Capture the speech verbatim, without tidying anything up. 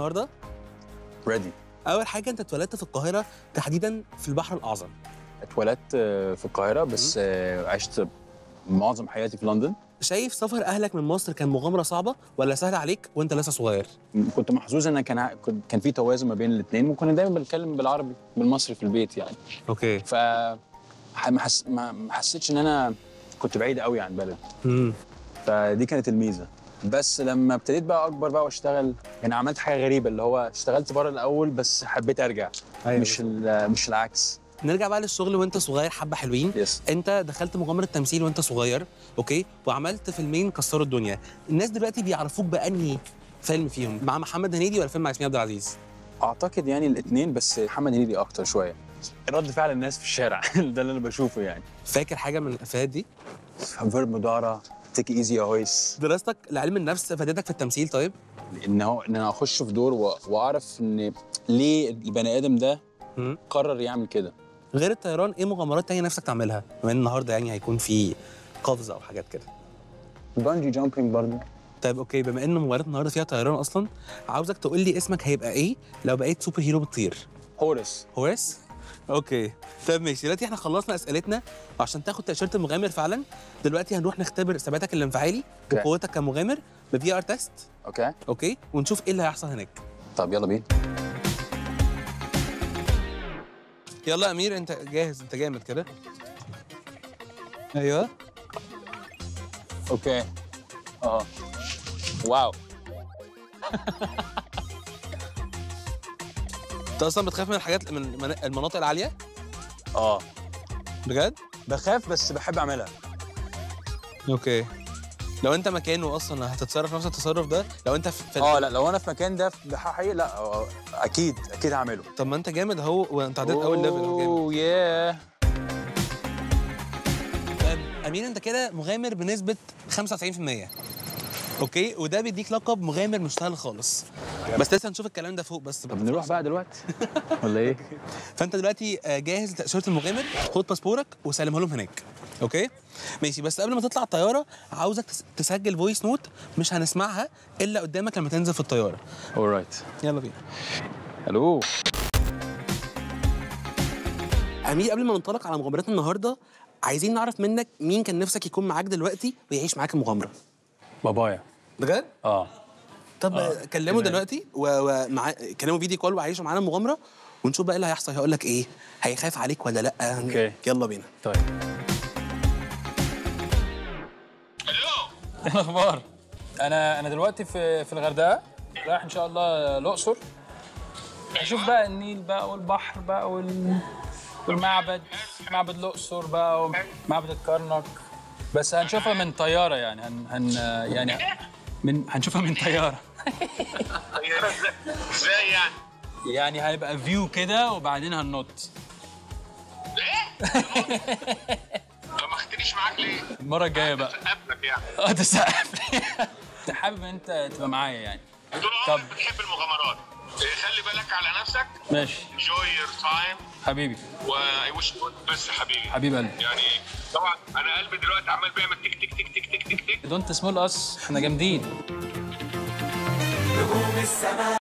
النهارده؟ ريدي. اول حاجه انت اتولدت في القاهره تحديدا في البحر الاعظم. اتولدت في القاهره بس عشت معظم حياتي في لندن. شايف سفر اهلك من مصر كان مغامره صعبه ولا سهل عليك وانت لسه صغير؟ كنت محظوظ ان كان كان في توازن ما بين الاثنين، وكنا دايما بنتكلم بالعربي بالمصري في البيت يعني. اوكي. ف ما حس... ما حسيتش ان انا كنت بعيد قوي عن بلد. امم فدي كانت الميزه. بس لما ابتديت بقى اكبر بقى واشتغل، يعني عملت حاجه غريبه اللي هو اشتغلت بره الاول بس حبيت ارجع. أيوة. مش ال... مش العكس. نرجع بقى للشغل وانت صغير حبه حلوين. يس. انت دخلت مغامره تمثيل وانت صغير، اوكي، وعملت فيلمين كسروا الدنيا. الناس دلوقتي بيعرفوك بانهي فيلم فيهم، مع محمد هنيدي ولا فيلم مع ياسمين عبد العزيز؟ اعتقد يعني الاثنين، بس محمد هنيدي اكتر شويه. رد فعل الناس في الشارع ده اللي انا بشوفه يعني. فاكر حاجه من الافيهات دي؟ فيرب مدارة، تيك ايزي يا هويس. دراستك لعلم النفس فادتك في التمثيل طيب؟ ان هو ان انا اخش في دور و... واعرف ان ليه البني ادم ده مم. قرر يعمل كده. غير الطيران ايه مغامرات تانية نفسك تعملها؟ بما ان النهارده يعني هيكون في قفز او حاجات كده. بانجي جامبينج برضه. طيب اوكي، بما ان مباراه النهارده فيها طيران اصلا، عاوزك تقول لي اسمك هيبقى ايه لو بقيت سوبر هيرو بتطير؟ هورس. هورس؟ اوكي. طيب ماشي، دلوقتي احنا خلصنا اسئلتنا، وعشان تاخد تاشيره المغامر فعلا دلوقتي هنروح نختبر ثباتك الانفعالي وقوتك كمغامر بفي ار تيست. اوكي. اوكي، ونشوف ايه اللي هيحصل هناك. طب يلا بينا. يلا يا امير، انت جاهز؟ انت جامد كده. ايوه. اوكي. اه واو. انت اصلا بتخاف من الحاجات، من المناطق العاليه؟ اه بجد؟ بخاف بس بحب اعملها. اوكي. لو انت مكانه اصلا هتتصرف نفس التصرف ده لو انت في اه لا، لو انا في مكان ده حقيقي لا آه، اكيد اكيد هعمله. طب ما انت جامد اهو، وانت عديت اول ليفل اهو جامد. اوه ياه. طيب امير، انت كده مغامر بنسبه خمسة وتسعين في المية. اوكي، وده بيديك لقب مغامر مش سهل خالص. بس لسه هنشوف الكلام ده فوق. بس طب نروح بقى دلوقتي ولا ايه؟ فانت دلوقتي جاهز لتاشيره المغامر، خد باسبورك وسلمها لهم هناك. اوكي ماشي، بس قبل ما تطلع الطياره عاوزك تسجل فويس نوت مش هنسمعها الا قدامك لما تنزل في الطياره. اورايت. يلا بينا. الو امير، قبل ما ننطلق على مغامرات النهارده عايزين نعرف منك مين كان نفسك يكون معاك دلوقتي ويعيش معاك المغامره؟ بابايا. بجد؟ اه طب آه. كلمه دلوقتي ومع كلمه فيديو كول وعيشه معانا المغامره، ونشوف بقى ايه اللي هيحصل. هيقول لك ايه؟ هيخاف عليك ولا لا؟ اوكي يلا بينا. طيب. الو، ايه الاخبار؟ انا انا دلوقتي في في الغردقه، رايح ان شاء الله الاقصر. هشوف بقى النيل بقى والبحر بقى وال... والمعبد، معبد الاقصر بقى ومعبد الكرنك. بس هنشوفها من طياره يعني هن, هن يعني من هنشوفها من طياره. طياره ازاي يعني؟ يعني هيبقى فيو كده وبعدين هننط. ايه؟ ما خدتنيش معاك ليه؟ المره الجايه بقى. تسقفلك يعني. اه تسقف لي. انت حابب انت تبقى معايا يعني. طول طب. عمرك بتحب المغامرات. خلي بالك على نفسك. ماشي. enjoy your time. حبيبي. واي وش بس حبيبي. حبيب قلبي. يعني طبعا انا قلبي دلوقتي عمال بيعمل تك تك تك تك تك تك تك. دونت سمول اس، احنا جامدين.